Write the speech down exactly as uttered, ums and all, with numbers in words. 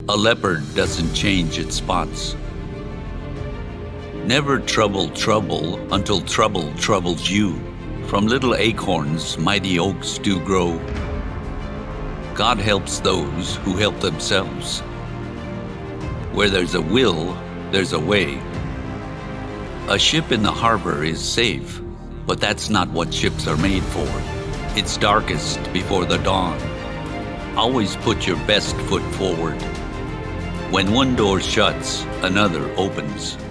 A leopard doesn't change its spots. Never trouble trouble until trouble troubles you. From little acorns mighty oaks do grow. God helps those who help themselves. Where there's a will, there's a way. A ship in the harbor is safe, but that's not what ships are made for. It's darkest before the dawn. Always put your best foot forward. When one door shuts, another opens.